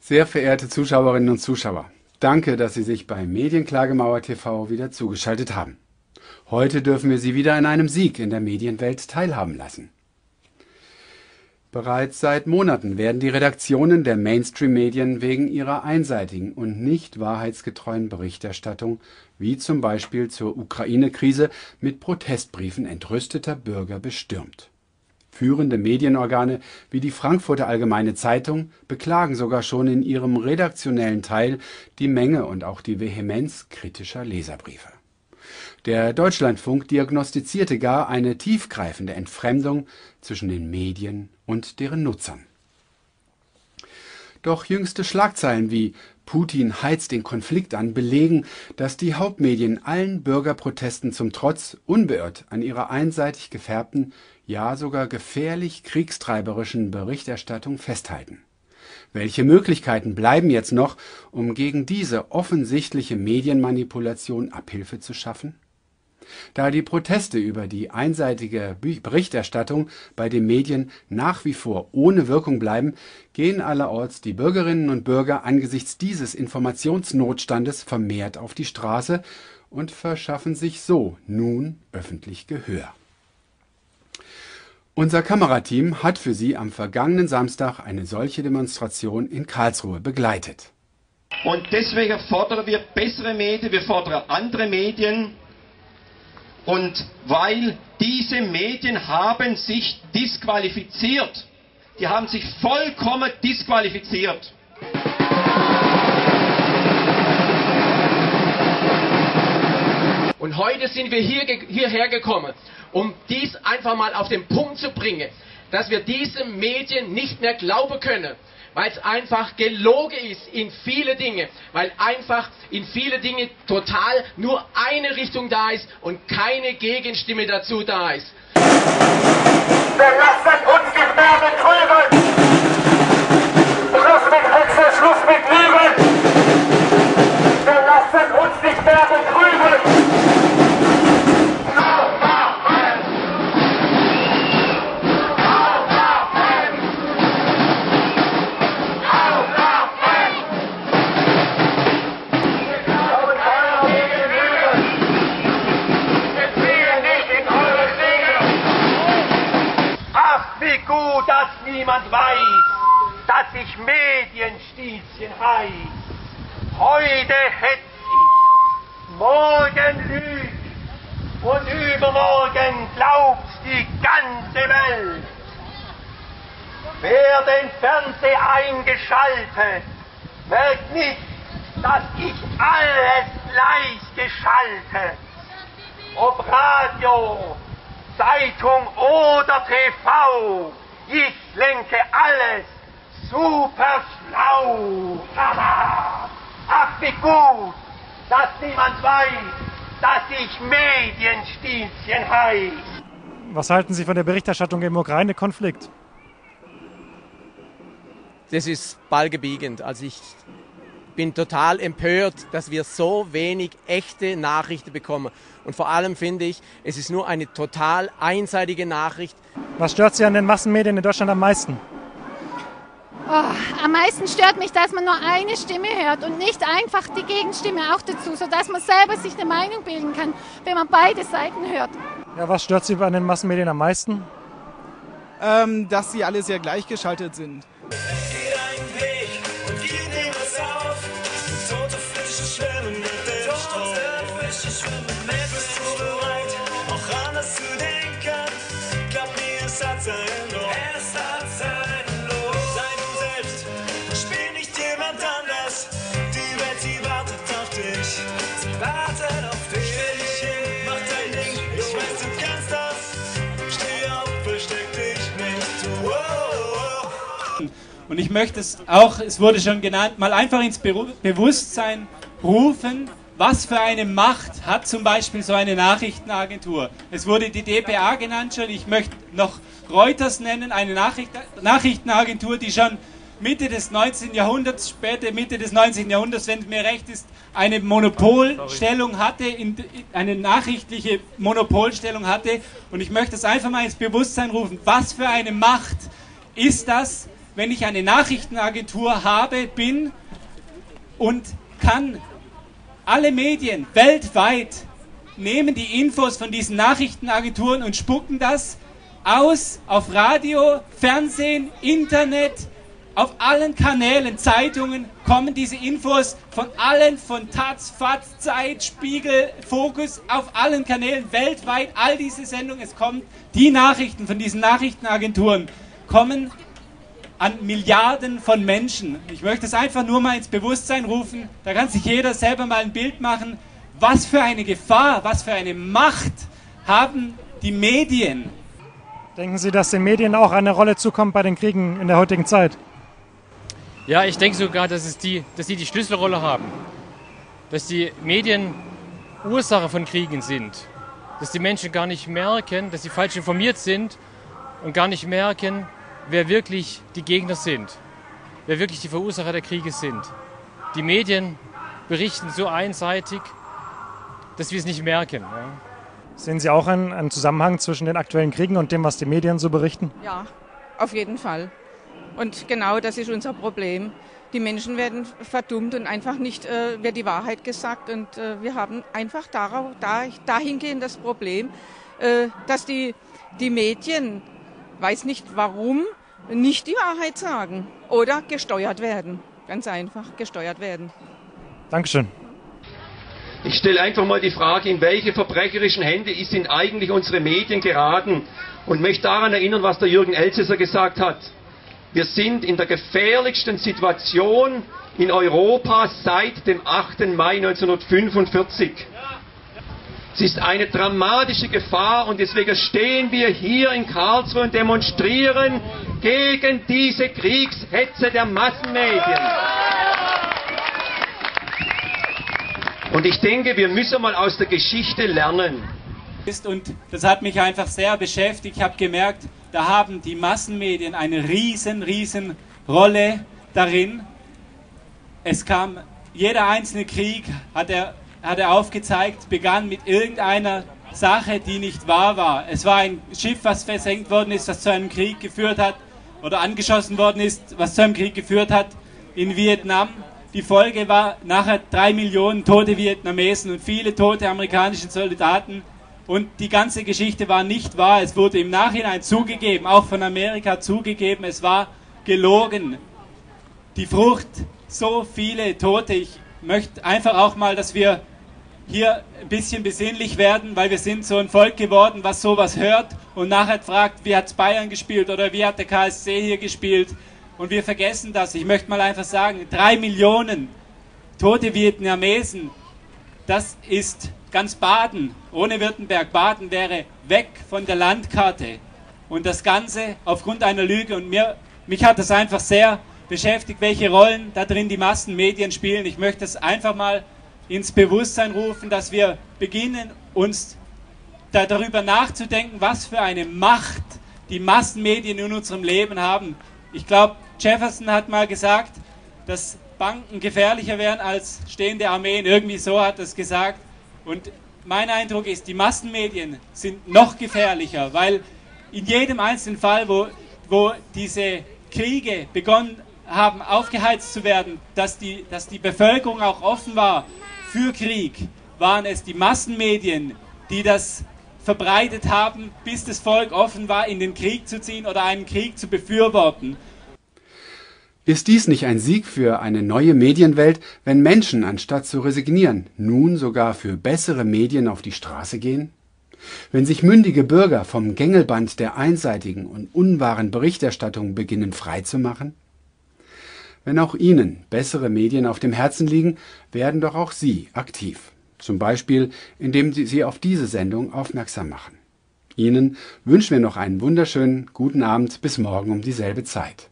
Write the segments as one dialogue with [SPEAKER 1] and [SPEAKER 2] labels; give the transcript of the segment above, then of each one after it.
[SPEAKER 1] Sehr verehrte Zuschauerinnen und Zuschauer, danke, dass Sie sich bei Medienklagemauer TV wieder zugeschaltet haben. Heute dürfen wir Sie wieder an einem Sieg in der Medienwelt teilhaben lassen. Bereits seit Monaten werden die Redaktionen der Mainstream-Medien wegen ihrer einseitigen und nicht wahrheitsgetreuen Berichterstattung, wie zum Beispiel zur Ukraine-Krise, mit Protestbriefen entrüsteter Bürger bestürmt. Führende Medienorgane wie die Frankfurter Allgemeine Zeitung beklagen sogar schon in ihrem redaktionellen Teil die Menge und auch die Vehemenz kritischer Leserbriefe. Der Deutschlandfunk diagnostizierte gar eine tiefgreifende Entfremdung zwischen den Medien und deren Nutzern. Doch jüngste Schlagzeilen wie Putin heizt den Konflikt an belegen, dass die Hauptmedien allen Bürgerprotesten zum Trotz unbeirrt an ihrer einseitig gefärbten, ja sogar gefährlich kriegstreiberischen Berichterstattung festhalten. Welche Möglichkeiten bleiben jetzt noch, um gegen diese offensichtliche Medienmanipulation Abhilfe zu schaffen? Da die Proteste über die einseitige Berichterstattung bei den Medien nach wie vor ohne Wirkung bleiben, gehen allerorts die Bürgerinnen und Bürger angesichts dieses Informationsnotstandes vermehrt auf die Straße und verschaffen sich so nun öffentlich Gehör. Unser Kamerateam hat für Sie am vergangenen Samstag eine solche Demonstration in Karlsruhe begleitet.
[SPEAKER 2] Und deswegen fordern wir bessere Medien, wir fordern andere Medien. Und weil diese Medien haben sich disqualifiziert. Die haben sich vollkommen disqualifiziert.
[SPEAKER 3] Und heute sind wir hierher gekommen, um dies einfach mal auf den Punkt zu bringen, dass wir diesen Medien nicht mehr glauben können, weil es einfach gelogen ist in viele Dinge, weil einfach in viele Dinge total nur eine Richtung da ist und keine Gegenstimme dazu da ist.
[SPEAKER 4] Wir lassen uns nicht mehr betrügen! Schluss mit Hexe, Schluss mit Lügen! Wir lassen uns nicht mehr betrügen! Gut, dass niemand weiß, dass ich Medienstießchen heiß. Heute hetz ich, morgen lüg und übermorgen glaubt die ganze Welt. Wer den Fernseher eingeschaltet, merkt nicht, dass ich alles gleich geschalte. Ob Radio, Zeitung oder TV, ich lenke alles super schlau. Ach, wie gut, dass niemand weiß, dass ich Medienstießchen heiß.
[SPEAKER 5] Was halten Sie von der Berichterstattung im Ukraine-Konflikt?
[SPEAKER 6] Das ist ballgebiegend. Also ich bin total empört, dass wir so wenig echte Nachrichten bekommen. Und vor allem finde ich, es ist nur eine total einseitige Nachricht.
[SPEAKER 5] Was stört Sie an den Massenmedien in Deutschland am meisten?
[SPEAKER 7] Am meisten stört mich, dass man nur eine Stimme hört und nicht einfach die Gegenstimme auch dazu, sodass man selber sich eine Meinung bilden kann, wenn man beide Seiten hört.
[SPEAKER 5] Ja, was stört Sie an den Massenmedien am meisten?
[SPEAKER 8] Dass sie alle sehr gleichgeschaltet sind.
[SPEAKER 9] Und ich möchte es auch, es wurde schon genannt, mal einfach ins Bewusstsein rufen, was für eine Macht hat zum Beispiel so eine Nachrichtenagentur. Es wurde die dpa genannt schon, ich möchte noch Reuters nennen, eine Nachrichtenagentur, die schon Mitte des 19. Jahrhunderts, später Mitte des 19. Jahrhunderts, wenn es mir recht ist, eine Monopolstellung hatte, eine nachrichtliche Monopolstellung hatte. Und ich möchte es einfach mal ins Bewusstsein rufen, was für eine Macht ist das, wenn ich eine Nachrichtenagentur habe, bin und kann alle Medien weltweit nehmen die Infos von diesen Nachrichtenagenturen und spucken das aus auf Radio, Fernsehen, Internet, auf allen Kanälen, Zeitungen kommen diese Infos von allen, von Taz, FAZ, Zeit, Spiegel, Focus, auf allen Kanälen weltweit, all diese Sendungen, es kommen die Nachrichten von diesen Nachrichtenagenturen, kommen an Milliarden von Menschen. Ich möchte es einfach nur mal ins Bewusstsein rufen, da kann sich jeder selber mal ein Bild machen, was für eine Gefahr, was für eine Macht haben die Medien.
[SPEAKER 5] Denken Sie, dass den Medien auch eine Rolle zukommt bei den Kriegen in der heutigen Zeit?
[SPEAKER 10] Ja, ich denke sogar, dass sie die Schlüsselrolle haben. Dass die Medien Ursache von Kriegen sind. Dass die Menschen gar nicht merken, dass sie falsch informiert sind und gar nicht merken, wer wirklich die Gegner sind. Wer wirklich die Verursacher der Kriege sind. Die Medien berichten so einseitig, dass wir es nicht merken. Ja.
[SPEAKER 5] Sehen Sie auch einen Zusammenhang zwischen den aktuellen Kriegen und dem, was die Medien so berichten?
[SPEAKER 11] Ja, auf jeden Fall. Und genau das ist unser Problem. Die Menschen werden verdummt und einfach nicht wird die Wahrheit gesagt. Und wir haben einfach dahingehend das Problem, dass die Medien, weiß nicht warum, nicht die Wahrheit sagen oder gesteuert werden. Ganz einfach gesteuert werden.
[SPEAKER 5] Dankeschön.
[SPEAKER 2] Ich stelle einfach mal die Frage, in welche verbrecherischen Hände sind eigentlich unsere Medien geraten? Und möchte daran erinnern, was der Jürgen Elsässer gesagt hat. Wir sind in der gefährlichsten Situation in Europa seit dem 8. Mai 1945. Es ist eine dramatische Gefahr und deswegen stehen wir hier in Karlsruhe und demonstrieren gegen diese Kriegshetze der Massenmedien. Und ich denke, wir müssen mal aus der Geschichte lernen.
[SPEAKER 9] Und das hat mich einfach sehr beschäftigt. Ich habe gemerkt, da haben die Massenmedien eine riesen Rolle darin. Es kam, jeder einzelne Krieg hat er aufgezeigt, begann mit irgendeiner Sache, die nicht wahr war. Es war ein Schiff, was versenkt worden ist, was zu einem Krieg geführt hat, oder angeschossen worden ist, was zu einem Krieg geführt hat in Vietnam. Die Folge war nachher 3 Millionen tote Vietnamesen und viele tote amerikanische Soldaten. Und die ganze Geschichte war nicht wahr. Es wurde im Nachhinein zugegeben, auch von Amerika zugegeben, es war gelogen. Die Frucht, so viele Tote. Ich möchte einfach auch mal, dass wir hier ein bisschen besinnlich werden, weil wir sind so ein Volk geworden, was sowas hört und nachher fragt, wie hat Bayern gespielt oder wie hat der KSC hier gespielt. Und wir vergessen das. Ich möchte mal einfach sagen, 3 Millionen tote Vietnamesen, das ist ganz Baden, ohne Württemberg. Baden wäre weg von der Landkarte. Und das Ganze aufgrund einer Lüge. Und mich hat das einfach sehr beschäftigt, welche Rollen da drin die Massenmedien spielen. Ich möchte es einfach mal ins Bewusstsein rufen, dass wir beginnen, uns darüber nachzudenken, was für eine Macht die Massenmedien in unserem Leben haben. Ich glaube, Jefferson hat mal gesagt, dass Banken gefährlicher wären als stehende Armeen. Irgendwie so hat er es gesagt. Und mein Eindruck ist, die Massenmedien sind noch gefährlicher, weil in jedem einzelnen Fall, wo diese Kriege begonnen haben, aufgeheizt zu werden, dass die Bevölkerung auch offen war für Krieg, waren es die Massenmedien, die das verbreitet haben, bis das Volk offen war, in den Krieg zu ziehen oder einen Krieg zu befürworten.
[SPEAKER 1] Ist dies nicht ein Sieg für eine neue Medienwelt, wenn Menschen, anstatt zu resignieren, nun sogar für bessere Medien auf die Straße gehen? Wenn sich mündige Bürger vom Gängelband der einseitigen und unwahren Berichterstattung beginnen freizumachen? Wenn auch Ihnen bessere Medien auf dem Herzen liegen, werden doch auch Sie aktiv. Zum Beispiel, indem Sie auf diese Sendung aufmerksam machen. Ihnen wünschen wir noch einen wunderschönen guten Abend bis morgen um dieselbe Zeit.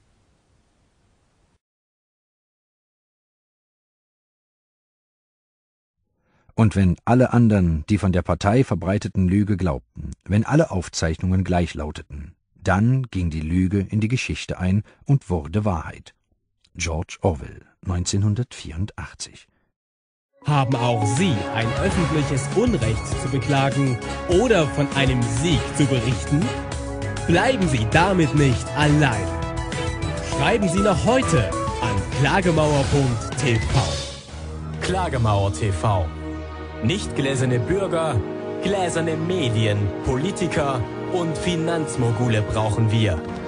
[SPEAKER 12] Und wenn alle anderen die von der Partei verbreiteten Lüge glaubten, wenn alle Aufzeichnungen gleich lauteten, dann ging die Lüge in die Geschichte ein und wurde Wahrheit. George Orwell, 1984.
[SPEAKER 13] Haben auch Sie ein öffentliches Unrecht zu beklagen oder von einem Sieg zu berichten? Bleiben Sie damit nicht allein. Schreiben Sie noch heute an klagemauer.tv.
[SPEAKER 14] Klagemauer TV. Nicht gläserne Bürger, gläserne Medien, Politiker und Finanzmogule brauchen wir.